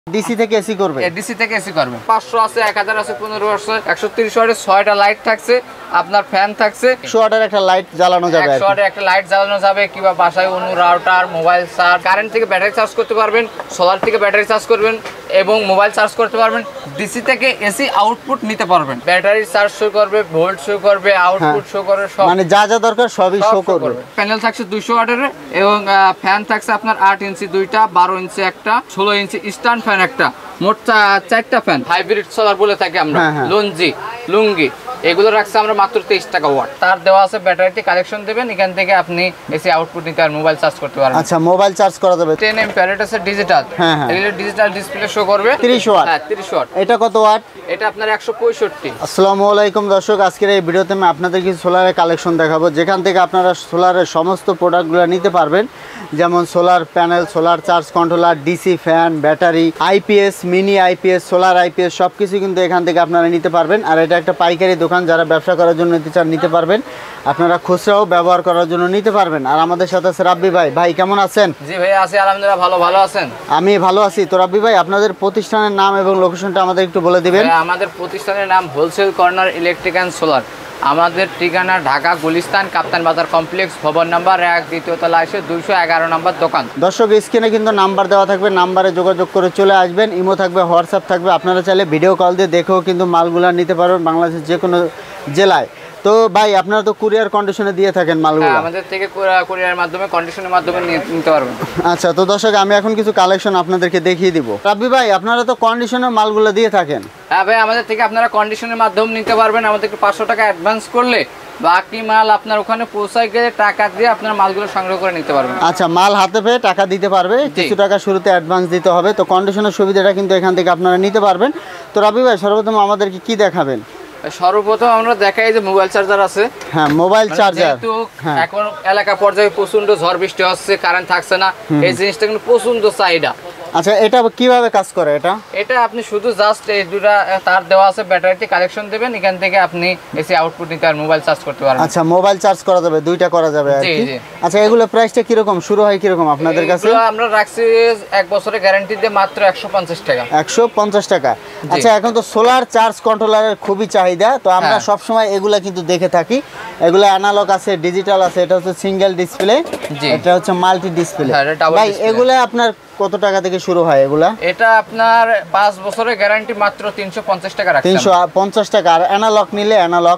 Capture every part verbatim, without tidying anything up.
DC থেকে AC করবে, DC থেকে এসি করবে। পাঁচশো আছে, এক হাজার আছে, পনেরো আছে, একশো তিরিশ ওয়াটের ছয়টা লাইট থাকছে, আপনার ফ্যান থাকছে, একশো ওয়াটের একটা লাইট জ্বালানো যাবে, একশো ওয়াটের একটা লাইট জ্বালানো যাবে, কিংবা বাসায় অন্য রাউটার, মোবাইল চার্জ, কারেন্ট থেকে ব্যাটারি চার্জ করতে পারবেন, সোলার থেকে ব্যাটারি চার্জ করবেন এবং মোবাইল চার্জ করতে পারবেন। ডিসি থেকে এসি আউটপুট নিতে পারবেন, ব্যাটারি চার্জ শো করবে, ভোল্ট শো করবে, আউটপুট শো করবে, সব মানে যা যা দরকার সবই শো করবে। প্যানেল থাকছে দুইশো ওয়াটের এবং ফ্যান থাকছে আপনার আট ইঞ্চি দুইটা, বারো ইঞ্চি একটা, ষোলো ইঞ্চি স্ট্যান্ড ফ্যান একটা, মোট চারটা ফ্যান। হাইব্রিড সোলার বলে থাকি আমরা, লুঞ্জি, লুঙ্গি, এগুলো রাখছে আমরা মাত্র তেইশ টাকা ওয়াট। তার দেওয়া আছে, ব্যাটারিতে কালেকশন দেবেন, এখান থেকে আপনি এসি আউটপুট নিতে আর মোবাইল চার্জ করতে পারবেন। আচ্ছা, মোবাইল চার্জ করা যাবে। টেন এম্পিয়ার, এটা আছে ডিজিটাল, হ্যাঁ হ্যাঁ, এগুলো ডিজিটাল ডিসপ্লে শো করবে ত্রিশ ওয়াট। হ্যাঁ ত্রিশ ওয়াট। এটা কত ওয়াট? এটা আপনার একশো পঁয়ষট্টি। আসসালামু আলাইকুম দর্শক, আজকের এই ভিডিওতে আমি আপনাদের কিছু সোলারের কালেকশন দেখাবো, যেখান থেকে আপনারা সোলারের সমস্ত প্রোডাক্টগুলো নিতে পারবেন, যেমন solar panel, solar charge controller, DC fan, battery, IPS, mini IPS, solar IPS, সব কিছু কিন্তু এখান থেকে আপনারা নিতে পারবেন। আর এটা একটা পাইকারি দোকান, যারা ব্যবসা করার জন্য নিতে চান নিতে পারবেন, আপনারা খুচরাও ব্যবহার করার জন্য নিতে পারবেন। আর আমাদের সাথে আছে রাব্বি ভাই। ভাই কেমন আছেন? জি ভাই আছি আলহামদুলিল্লাহ, ভালো। ভালো আছেন? আমি ভালো আছি। তো রাব্বি ভাই, আপনাদের প্রতিষ্ঠানের নাম এবং লোকেশনটা আমাদের একটু বলে দিবেন। আমাদের প্রতিষ্ঠানের নাম wholesale corner electric and solar. আমাদের ঠিকানা ঢাকা গুলিস্তান কাপ্তান বাজার কমপ্লেক্স, ভবন নাম্বার এক, দ্বিতীয় তলা এসে দুইশো এগারো নম্বর দোকান। দর্শক, স্ক্রিনে কিন্তু নাম্বার দেওয়া থাকবে, নাম্বারে যোগাযোগ করে চলে আসবেন। ইমো থাকবে, হোয়াটসঅ্যাপ থাকবে, আপনারা চাইলে ভিডিও কল দিয়ে দেখেও কিন্তু মালগুলা নিতে পারবেন বাংলাদেশের যে কোনো জেলায়। তো ভাই, আপনারা তো কুরিয়ার কন্ডিশনে দিয়ে থাকেন মালগুলো? আমাদের থেকে কুরিয়ার মাধ্যমে, কন্ডিশনের মাধ্যমে নিতে পারবেন। আচ্ছা, তো দর্শক, আমি এখন কিছু কালেকশন আপনাদেরকে দেখিয়ে দিব। রাব্বি ভাই, আপনারা তো কন্ডিশনের মালগুলো দিয়ে থাকেন? হ্যাঁ ভাই, আমাদের থেকে আপনারা কন্ডিশনের মাধ্যমে নিতে পারবেন। আমাদেরকে পাঁচশো টাকা অ্যাডভান্স করলে বাকি মাল আপনার ওখানে পৌঁছায় গেলে টাকা দিয়ে আপনার মালগুলো সংগ্রহ করে নিতে পারবেন। আচ্ছা, মাল হাতে পেয়ে টাকা দিতে পারবে, কিছু টাকা শুরুতে অ্যাডভান্স দিতে হবে। তো কন্ডিশনের সুবিধাটা কিন্তু এখান থেকে আপনারা নিতে পারবেন। তো রাব্বি ভাই, সর্বপ্রথম আমাদেরকে কি দেখাবেন? সর্বপ্রথম আমরা দেখাই যে মোবাইল চার্জার আছে। হ্যাঁ, মোবাইল চার্জার। তো এখন এলাকা পর্যায়ে প্রচন্ড ঝড় বৃষ্টি হচ্ছে, কারেন্ট থাকছে না, এই জিনিসটা কিন্তু প্রচন্ড চাহিদা। আচ্ছা, এটা কিভাবে কাজ করে? এটা এটা আপনি শুধু জাস্ট এই দুটা তার দেওয়া আছে, ব্যাটারিতে কালেকশন দেবেন, এখান থেকে আপনি এসি আউটপুট নিতে আর মোবাইল চার্জ করতে পারবেন। আচ্ছা, মোবাইল চার্জ করা যাবে, দুইটা করা যাবে আর কি। আচ্ছা, এগুলো প্রাইসটা কি রকম শুরু হয়, কি রকম আপনাদের কাছে? আমরা রাখছি এক বছরের গ্যারান্টি দিয়ে মাত্র একশো পঞ্চাশ টাকা। একশো পঞ্চাশ টাকা। আচ্ছা, এখন তো সোলার চার্জ কন্ট্রোলারের খুবই চাহিদা, তো আমরা সব সময় এগুলা কিন্তু দেখে থাকি। এগুলো অ্যানালগ আছে, ডিজিটাল আছে, এটা হচ্ছে সিঙ্গেল ডিসপ্লে, এটা হচ্ছে মাল্টি ডিসপ্লে। ভাই, এগুলা আপনার কত টাকা থেকে শুরু হয় এগুলা? এটা আপনার পাঁচ বছরের গ্যারান্টি মাত্র তিনশো পঞ্চাশ টাকা রাখছি। তিনশো পঞ্চাশ টাকা। আর অ্যানালগ নিলে, অ্যানালগ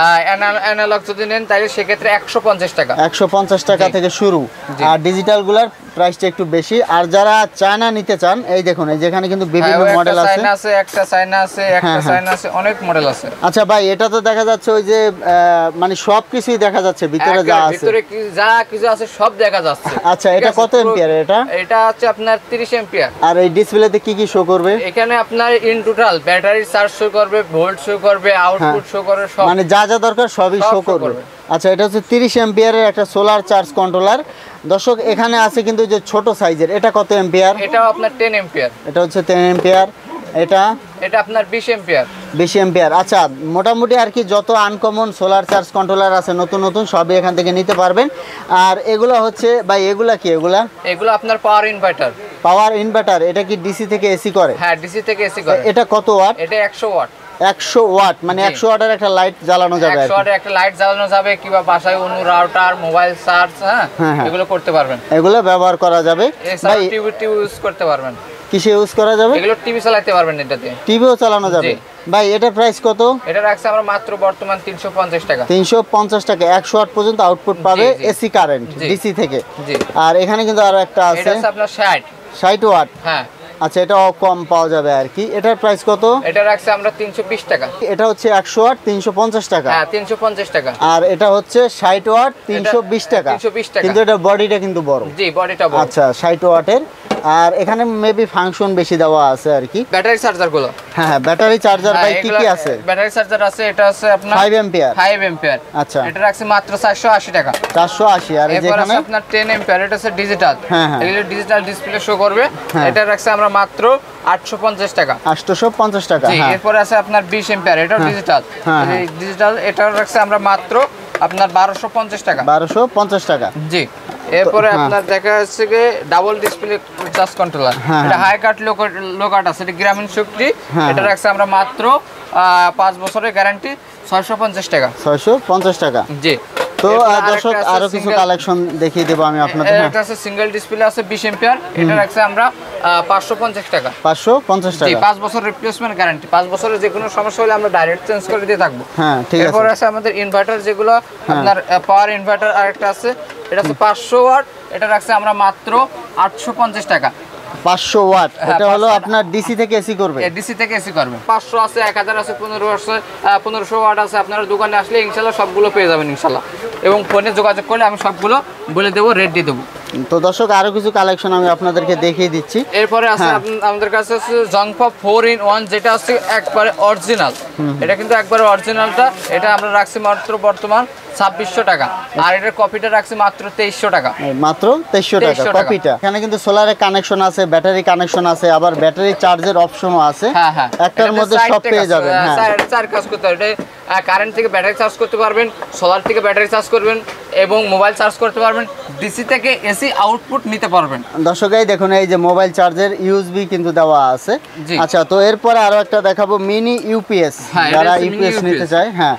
অ্যানালগ যদি নেন তাহলে সেক্ষেত্রে একশো পঞ্চাশ টাকা। একশো পঞ্চাশ টাকা থেকে শুরু। আর ডিজিটালগুলোর প্রাইসটা একটু বেশি। আর যারা চায়না নিতে চান, এই দেখুন, এই যেখানে কিন্তু বিভিন্ন মডেল আছে। চায়না আছে, একটা চায়না আছে, একটা চায়না আছে, অনেক মডেল আছে। আচ্ছা ভাই, এটা তো দেখা যাচ্ছে ওই যে মানে সব কিছুই দেখা যাচ্ছে ভিতরে, যা আছে ভিতরে যা কিছু আছে সব দেখা যাচ্ছে। আচ্ছা, এটা কত এম্পিয়ার? এটা এটা হচ্ছে আপনার তিরিশ এম্পিয়ার। আর এই ডিসপ্লেতে কি কি শো করবে? এখানে আপনার in total battery charge show করবে, ভোল্ট শো করবে, আউটপুট শো করবে, সব মানে যা যা দরকার সবই শো করবে। আচ্ছা, এটা হচ্ছে তিরিশ এম্পিয়ারের একটা সোলার চার্জ কন্ট্রোলার। দর্শক, এখানে আছে কিন্তু যে ছোট সাইজের, এটা কত এম্পিয়ার? এটাও আপনার টেন এম্পিয়ার। এটা হচ্ছে টেন এম্পিয়ার। এটা এটা আপনার বিশ এম্পিয়ার। বিশ এম্পিয়ার। আচ্ছা, মোটামুটি আর কি যত আনকমন সোলার চার্জ কন্ট্রোলার আছে নতুন নতুন, সবই এখান থেকে নিতে পারবেন। আর এগুলো হচ্ছে ভাই, এগুলা কি? এগুলা এগুলো আপনার পাওয়ার ইনভার্টার। পাওয়ার ইনভার্টার। এটা কি ডিসি থেকে এসি করে? হ্যাঁ, ডিসি থেকে এসি করে। এটা কত ওয়াট? এটা একশো ওয়াট। একশো ওয়াট, মানে একশো ওয়াটের একটা লাইট জ্বালানো যাবে। একশো ওয়াটের একটা লাইট জ্বালানো যাবে, কিংবা বাসায় অন্য রাউটার, মোবাইল চার্জ, হ্যাঁ এগুলো করতে পারবেন। এগুলো ব্যবহার করা যাবে। ভাই, টিভি টিভি ইউজ করতে পারবেন। কিসে ইউজ করা যাবে? এগুলো টিভি চালাতে পারবেন, এটাতে টিভিও চালানো যাবে। ভাই, এটা প্রাইস কত? এটা রাখছে আমরা মাত্র বর্তমান তিনশো পঞ্চাশ টাকা। তিনশো পঞ্চাশ টাকা। একশো ওয়াট পর্যন্ত আউটপুট পাবে এসি কারেন্ট ডিসি থেকে। আর এখানে কিন্তু আরো একটা আছে, এটা আপনার ষাট ষাট ওয়াট। হ্যাঁ। আচ্ছা, এটাও কম পাওয়া যাবে আর কি। এটার প্রাইস কত? এটা রাখছে আমরা তিনশো বিশ টাকা। এটা হচ্ছে একশো ওয়াট তিনশো পঞ্চাশ টাকা। হ্যাঁ, তিনশো পঞ্চাশ টাকা। আর এটা হচ্ছে ষাট ওয়াট তিনশো বিশ টাকা। তিনশো বিশ টাকা, কিন্তু এটা বডিটা কিন্তু বড়। জি, বডিটা বড়। আচ্ছা, ষাট ওয়াটের। আর এখানে মেবি ফাংশন বেশি দেওয়া আছে আর কি। ব্যাটারি চার্জার গুলো, হ্যাঁ হ্যাঁ, ব্যাটারি চার্জার ভাই কি কি আছে? ব্যাটারি চার্জার আছে, এটা আছে আপনার পাঁচ এম্পিয়ার। পাঁচ এম্পিয়ার। আচ্ছা, এটা রাখছে মাত্র চারশো আশি টাকা। চারশো আশি। আর এরপর আছে আপনার দশ এম্পিয়ার, এটা আছে ডিজিটাল। হ্যাঁ হ্যাঁ, এগুলো ডিজিটাল ডিসপ্লে শো করবে। এটা রাখছে আমরা মাত্র আটশো পঞ্চাশ টাকা। আটশো পঞ্চাশ টাকা। জি, এরপর আছে আপনার বিশ এম্পিয়ার, এটাও ডিজিটাল। এই ডিজিটাল এটা রাখছে আমরা মাত্র আপনার বারোশো পঞ্চাশ টাকা। বারোশো পঞ্চাশ টাকা। জি। এরপরে আপনার দেখা যাচ্ছে যে ডাবল ডিসপ্লে চার্জ কন্ট্রোলার, এটা হাই কাট লো কাট আছে, এটা গ্রামীণ শক্তি, এটা রাখছে আমরা মাত্র পাঁচ বছরের গ্যারান্টি ছয়শো পঞ্চাশ টাকা। ছয়শো পঞ্চাশ টাকা, জি। তো দর্শক আরো কিছু কালেকশন দেখিয়ে দেব আমি আপনাদের। এটা আছে সিঙ্গেল ডিসপ্লে আছে বিশ এম্পিয়ার, এটা রাখছে আমরা পাঁচশো পঞ্চাশ টাকা। পাঁচশো পঞ্চাশ টাকা, জি, পাঁচ বছর রিপ্লেসমেন্ট গ্যারান্টি, পাঁচ বছরের যে কোনো সমস্যা হলে আমরা ডাইরেক্ট চেঞ্জ করে দিয়ে থাকবো। হ্যাঁ, ঠিক আছে। এরপর আছে আমাদের ইনভার্টার, যেগুলো আপনার পাওয়ার ইনভার্টার আরেকটা আছে, এটা হচ্ছে পাঁচশো ওয়াট, এটা রাখছে আমরা মাত্র আটশো পঞ্চাশ টাকা। পাঁচশো ওয়াট, এটা হলো আপনার ডিসি থেকে এসি করবে, ডিসি থেকে এসি করবে। পাঁচশো আছে, এক হাজার আছে, পনেরো আছে, পনেরোশো ওয়াট আছে। আপনারা দোকানে আসলে ইনশাল্লাহ সবগুলো পেয়ে যাবেন ইনশাল্লাহ, এবং ফোনে যোগাযোগ করলে আমি সবগুলো বলে দেবো, রেট দিয়ে দেবো। তো দর্শক আরো কিছু কালেকশন আমি আপনাদেরকে দেখিয়ে দিচ্ছি। এরপরে আছে আমাদের কাছে আছে জংফা ফোর ইন ওয়ান, যেটা হচ্ছে একবারে অরিজিনাল, এটা কিন্তু একবারে অরিজিনালটা, এটা আমরা রাখছি মাত্র বর্তমান ছাব্বিশশো টাকা, আর এটার কপিটা রাখছি মাত্র তেইশশো টাকা। মাত্র তেইশশো টাকা কপিটা। এখানে কিন্তু সোলারের কানেকশন আছে, ব্যাটারি কানেকশন আছে, আবার ব্যাটারি চার্জের অপশনও আছে। হ্যাঁ হ্যাঁ, একটার মধ্যে সব পেয়ে যাবেন। হ্যাঁ, চার কাজ করতে হবে, কারেন্ট থেকে ব্যাটারি চার্জ করতে পারবেন, সোলার থেকে ব্যাটারি চার্জ করবেন, এবং মোবাইল চার্জ করতে পারবেন, ডিসি থেকে এসি আউটপুট নিতে পারবেন। দর্শক এই দেখুন, এই যে মোবাইল চার্জের ইউএসবি কিন্তু দেওয়া আছে। আচ্ছা, তো এরপরে আরো একটা দেখাবো, মিনি ইউপিএস, যারা ইউপিএস নিতে চায়। হ্যাঁ,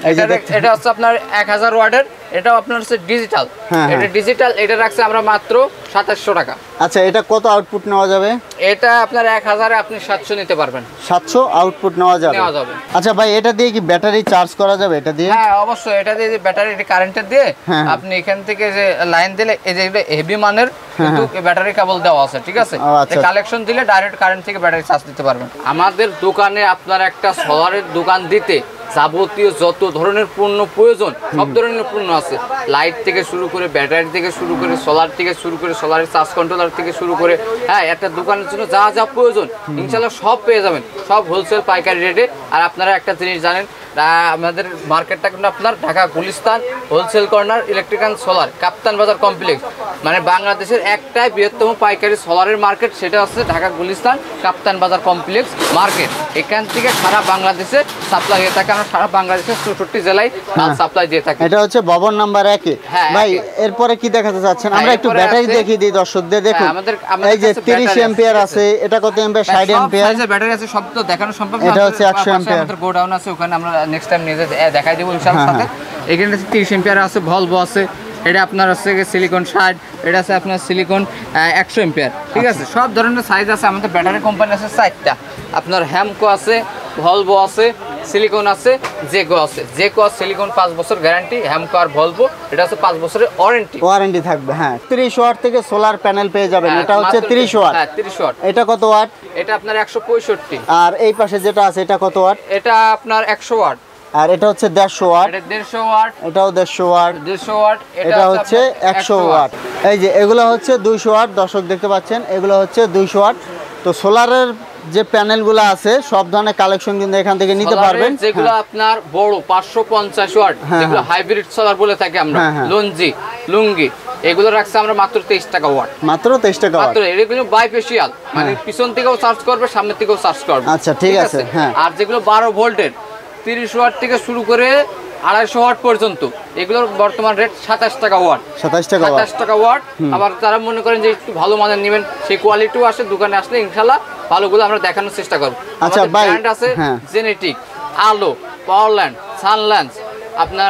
এটা হচ্ছে আপনার এক হাজার ওয়াটের, এটাও আপনার হচ্ছে ডিজিটাল, এটা ডিজিটাল, এটা রাখছে আমরা মাত্র সাতাশশো টাকা। আচ্ছা, এটা কত আউটপুট নেওয়া যাবে? এটা আপনার এক হাজারে আপনি সাতশো নিতে পারবেন, সাতশো আউটপুট নেওয়া যাবে। আচ্ছা ভাই, এটা দিয়ে কি ব্যাটারি চার্জ করা যাবে? এটা দিয়ে? হ্যাঁ অবশ্যই, এটা দিয়ে ব্যাটারি কারেন্টের দিয়ে আপনি এখান থেকে যে লাইন দিলে, এই যে হেভি মানের কিন্তু ব্যাটারি কেবল দেওয়া আছে, ঠিক আছে, কালেকশন দিলে ডাইরেক্ট কারেন্ট থেকে ব্যাটারি চার্জ দিতে পারবেন। আমাদের দোকানে আপনার একটা সোলারের দোকান দিতে যাবতীয় যত ধরনের পণ্য প্রয়োজন সব ধরনের পণ্য আছে, লাইট থেকে শুরু করে, ব্যাটারি থেকে শুরু করে, সোলার থেকে শুরু করে, সোলারের চার্জ কন্ট্রোলার থেকে শুরু করে, হ্যাঁ, একটা দোকানের জন্য যা যা প্রয়োজন ইনশাল্লাহ সব পেয়ে যাবেন, সব হোলসেল পাইকারি রেটে। আর আপনারা একটা জিনিস জানেন, আমাদের মার্কেটটা কিন্তু আপনার Dhaka Gulistan wholesale corner electrical solar Kaptan Bazar complex, মানে বাংলাদেশের একটাই বৃহত্তম পাইকারি সোলারের মার্কেট, সেটা হচ্ছে ঢাকা গুলিস্তান কাপ্তান বাজার কমপ্লেক্স মার্কেট। এখান থেকে সারা বাংলাদেশে সাপ্লাই হয়ে থাকে, আমরা সারা বাংলাদেশের চৌষট্টি জেলায় মাল সাপ্লাই দিয়ে থাকি। এটা হচ্ছে ভবন নাম্বার একে। ভাই, এরপরে কি দেখাতে চাচ্ছেন? আমরা একটু ব্যাটারি দেখিয়ে দিই দর্শকদের। দেখুন, এই যে তিরিশ এম্পিয়ার আছে, এটা কত এম্পিয়ার? ষাট এম্পিয়ার ব্যাটারি আছে, সব তো দেখানো সম্ভব না। এটা হচ্ছে একশো এম্পিয়ার। আমাদের গোডাউন আছে, ওখানে আমরা নেক্সট টাইম নিয়ে দেখাই দেবো ইনশাআল্লাহ সাথে। এখানে তিরিশ এম্পিয়ার আছে, ভলভো আছে, এটা আপনার হচ্ছে সিলিকন ষাট, এটা আছে আপনার সিলিকন একশো এম্পিয়ার, ঠিক আছে, সব ধরনের সাইজ আছে। আমাদের ব্যাটারি কোম্পানি আছে চারটা, আপনার হ্যামকো আছে, ভলভো আছে, সিলিকন আছে, জেকো আছে। জেকো আর সিলিকন পাঁচ বছর গ্যারান্টি, হ্যামকো আর ভলভো এটা হচ্ছে পাঁচ বছরের ওয়ারেন্টি ওয়ারেন্টি থাকবে। হ্যাঁ, ত্রিশ ওয়াট থেকে সোলার প্যানেল পেয়ে যাবেন। এটা হচ্ছে ত্রিশ ওয়াট। হ্যাঁ, ত্রিশ ওয়াট। এটা কত ওয়াট? এটা আপনার একশো পঁয়ষট্টি। আর এই পাশে যেটা আছে এটা কত ওয়াট? এটা আপনার একশো ওয়াট। আর এটা হচ্ছে দেড়শো ওয়াট। এটা দেড়শো ওয়াট। এটাও দেড়শো ওয়াট। দেড়শো ওয়াট। এটা হচ্ছে একশো ওয়াট। এই যে এগুলো হচ্ছে দুইশো ওয়াট, দর্শক দেখতে পাচ্ছেন, এগুলো হচ্ছে দুইশো ওয়াট। তো সোলারের যে প্যানেলগুলো আছে সব ধরনের কালেকশন কিন্তু এখান থেকে নিতে পারবেন। যেগুলো আপনার বড় পাঁচশো পঞ্চাশ ওয়াট, যেগুলো হাইব্রিড সোলার বলে থাকি আমরা, লঞ্জি, লুঙ্গি, এগুলো রাখছে আমরা মাত্র তেইশ টাকা ওয়াট। মাত্র তেইশ টাকা ওয়াট। মাত্র এগুলো বাইফেশিয়াল, মানে পিছন থেকেও চার্জ করবে, সামনে থেকেও চার্জ করবে। আচ্ছা, ঠিক আছে। হ্যাঁ, আর যেগুলো বারো ভোল্টের তিরিশ ওয়াট থেকে শুরু করে আড়াইশো ওয়াট পর্যন্ত, এগুলোর বর্তমান রেট সাতাশ টাকা ওয়াট। সাতাশ টাকা সাতাশ টাকা ওয়াট। আবার তারা মনে করেন যে একটু ভালো মানের নেবেন, সেই কোয়ালিটিও আসে, দোকানে আসলে ইনশাল্লাহ ভালোগুলো আমরা দেখানোর চেষ্টা করব। আচ্ছা, ব্র্যান্ড আছে জেনেটিক, আলো, পাওয়ারল্যান্ড, সানল্যান্ড আপনার।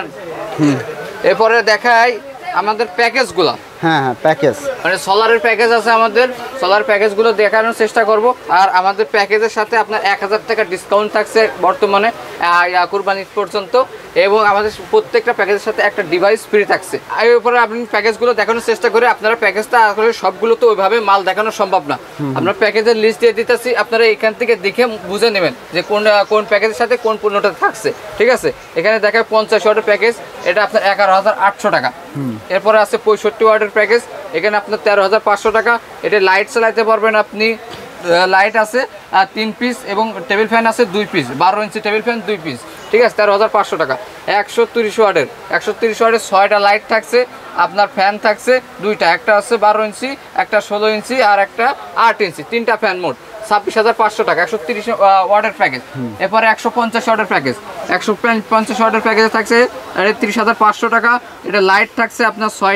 এরপরে দেখাই আমাদের প্যাকেজগুলো। হ্যাঁ হ্যাঁ, প্যাকেজ মানে সোলারের প্যাকেজ আছে আমাদের, সোলার প্যাকেজগুলো দেখানোর চেষ্টা করব। আর আমাদের প্যাকেজের সাথে আপনার এক হাজার টাকা ডিসকাউন্ট থাকছে বর্তমানে কুরবানি পর্যন্ত, এবং আমাদের প্রত্যেকটা প্যাকেজের সাথে একটা ডিভাইস ফ্রি থাকছে। এর উপরে আপনি প্যাকেজগুলো দেখানোর চেষ্টা করে, আপনারা প্যাকেজটা আসলে সবগুলো তো ওইভাবে মাল দেখানো সম্ভব না, আমরা প্যাকেজের লিস্ট দিয়ে দিতেছি, আপনারা এখান থেকে দেখে বুঝে নেবেন যে কোন কোন প্যাকেজের সাথে কোন পণ্যটা থাকছে, ঠিক আছে। এখানে দেখায় পঞ্চাশ ওয়াটের প্যাকেজ, এটা আপনার এগারো হাজার আটশো টাকা। এরপরে আছে পঁয়ষট্টি ওয়াটের প্যাকেজ, এখানে আপনার তেরো হাজার পাঁচশো টাকা। এটা লাইট চালাইতে পারবেন আপনি, লাইট আছে আর তিন পিস, এবং টেবিল ফ্যান আছে দুই পিস, বারো ইঞ্চি টেবিল ফ্যান দুই পিস, ঠিক আছে, তেরো হাজার পাঁচশো টাকা। একশো তিরিশ ওয়াটের একশো তিরিশ ওয়াটের ছয়টা লাইট থাকছে, আপনার ফ্যান থাকছে দুইটা, একটা আছে বারো ইঞ্চি, একটা ষোলো ইঞ্চি, আর একটা আট ইঞ্চি, তিনটা ফ্যান মোট ছাব্বিশ হাজার পাঁচশো টাকা, একশো তিরিশ ওয়াটের প্যাকেজ। এরপরে একশো পঞ্চাশ ওয়াটের প্যাকেজ, একশো পঞ্চাশ ওয়াটের প্যাকেজে থাকছে তিরিশ হাজার পাঁচশো টাকা। এটা লাইট থাকছে আপনার ছয়টা,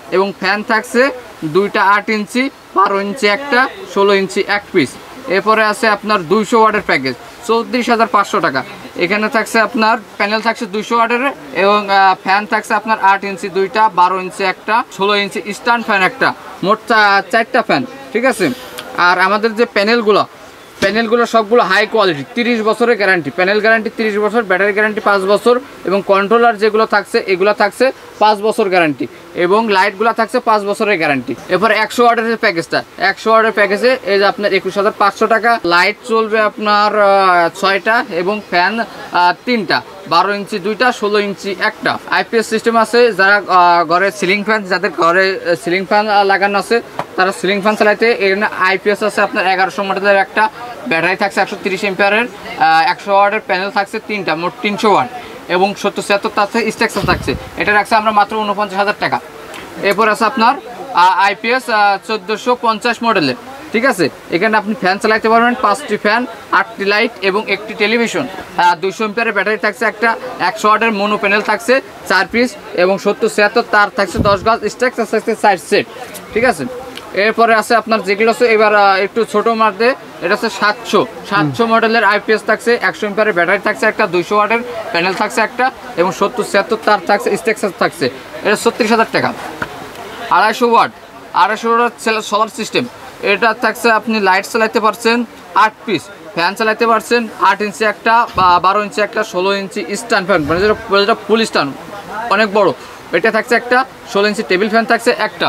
এবং ফ্যান থাকছে দুইটা আট ইঞ্চি, বারো ইঞ্চি একটা, ষোলো ইঞ্চি এক পিস। এরপরে আছে আপনার দুইশো ওয়াটের প্যাকেজ চৌত্রিশ হাজার পাঁচশো টাকা। এখানে থাকছে আপনার প্যানেল থাকছে দুইশো ওয়াটের এবং ফ্যান থাকছে আপনার আট ইঞ্চি দুইটা, বারো ইঞ্চি একটা, ষোলো ইঞ্চি স্ট্যান্ড ফ্যান একটা, মোট চারটা ফ্যান, ঠিক আছে। আর আমাদের যে প্যানেলগুলো প্যানেলগুলো সবগুলো হাই কোয়ালিটি, তিরিশ বছরের গ্যারান্টি, প্যানেল গ্যারান্টি তিরিশ বছর, ব্যাটারি গ্যারান্টি পাঁচ বছর এবং কন্ট্রোলার যেগুলো থাকছে এগুলো থাকছে পাঁচ বছর গ্যারান্টি এবং লাইটগুলো থাকছে পাঁচ বছরের গ্যারান্টি। এরপর একশো ওয়াটের প্যাকেজটা একশো ওয়াটের প্যাকেজে এই যে আপনার একুশ হাজার পাঁচশো টাকা। লাইট চলবে আপনার ছয়টা এবং ফ্যান তিনটা, বারো ইঞ্চি দুইটা, ষোলো ইঞ্চি একটা। আইপিএস সিস্টেম আছে, যারা ঘরে সিলিং ফ্যান, যাদের ঘরে সিলিং ফ্যান লাগানো আছে তারা সিলিং ফ্যান চালাইতে এখানে আইপিএস আছে আপনার এগারোশো মডেলের একটা। ব্যাটারি থাকছে একশো তিরিশ এম্পিয়ারের, একশো ওয়াটের প্যানেল থাকছে তিনটা, মোট তিনশো ওয়াট এবং সত্তর ছিয়াত্তর থাকছে স্ট্রাকচার থাকছে। এটা রাখছে আমরা মাত্র উনপঞ্চাশ হাজার টাকা। এরপর আছে আপনার আইপিএস চোদ্দোশো পঞ্চাশ মডেলের, ঠিক আছে। এখানে আপনি ফ্যান চালাইতে পারবেন, পাঁচটি ফ্যান, আটটি লাইট এবং একটি টেলিভিশন। দুইশো এম্পিয়ারের ব্যাটারি থাকছে একটা, একশো ওয়াটের মোনো প্যানেল থাকছে চার পিস এবং সত্তর ছিয়াত্তর তার থাকছে দশ গাছ, স্ট্রাকচার থাকছে চার সেট, ঠিক আছে। এরপরে আছে আপনার যেগুলো আছে এবার একটু ছোটো মধ্যে, এটা হচ্ছে সাতশো সাতশো মডেলের আইপিএস থাকছে, একশো এম্পিয়ারের ব্যাটারি থাকছে একটা, দুইশো ওয়াটের প্যানেল থাকছে একটা এবং সত্তর ছিয়াত্তর তার থাকছে, স্ট্রাকচার থাকছে। এটা ছত্রিশ হাজার টাকা। আড়াইশো ওয়াট আড়াইশো ওয়াট সোলার সিস্টেম, এটা থাকছে আপনি লাইট চালাইতে পারছেন আট পিস, ফ্যান চালাইতে পারছেন আট ইঞ্চি একটা, বারো ইঞ্চি একটা, ষোলো ইঞ্চি স্ট্যান্ড ফ্যান, মানে যেটা যেটা ফুল স্ট্যান্ড অনেক বড়, এটা থাকছে একটা, ষোলো ইঞ্চি টেবিল ফ্যান থাকছে একটা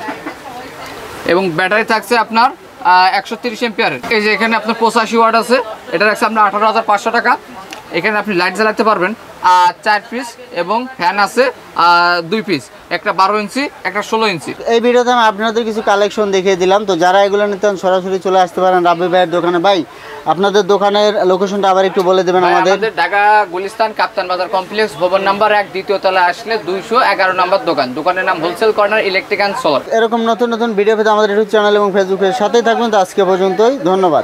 এবং ব্যাটারি থাকছে আপনার একশো তিরিশ এম্পিয়ারের। এই যে এখানে আপনার পঁচাশি ওয়াট আছে, এটা রাখছে আপনার আঠারো হাজার পাঁচশো টাকা। এখানে আপনি লাইট জ্বালাতে পারবেন চার পিস এবং ফ্যান আছে দুই পিস, একটা বারো ইঞ্চি, একটা ষোলো ইঞ্চি। এই ভিডিওতে আমি আপনাদের কিছু কালেকশন দেখিয়ে দিলাম। তো যারা এগুলো নিতেন সরাসরি চলে আসতে পারেন রাব্বি ভাইয়ের দোকানে। ভাই আপনাদের দোকানের লোকেশনটা আবার একটু বলে দেবেন আমাদের। আমাদের ঢাকা গুলিস্তান কাপ্তান বাজার কমপ্লেক্স, ভবন নাম্বার এক, দ্বিতীয় তলায় আসলে দুইশো এগারো নম্বর দোকান। দোকানের নাম wholesale corner electric and solar. এরকম নতুন নতুন ভিডিও পেতে আমাদের ইউটিউব চ্যানেল এবং ফেসবুকের সাথেই থাকবেন। তো আজকে পর্যন্তই, ধন্যবাদ।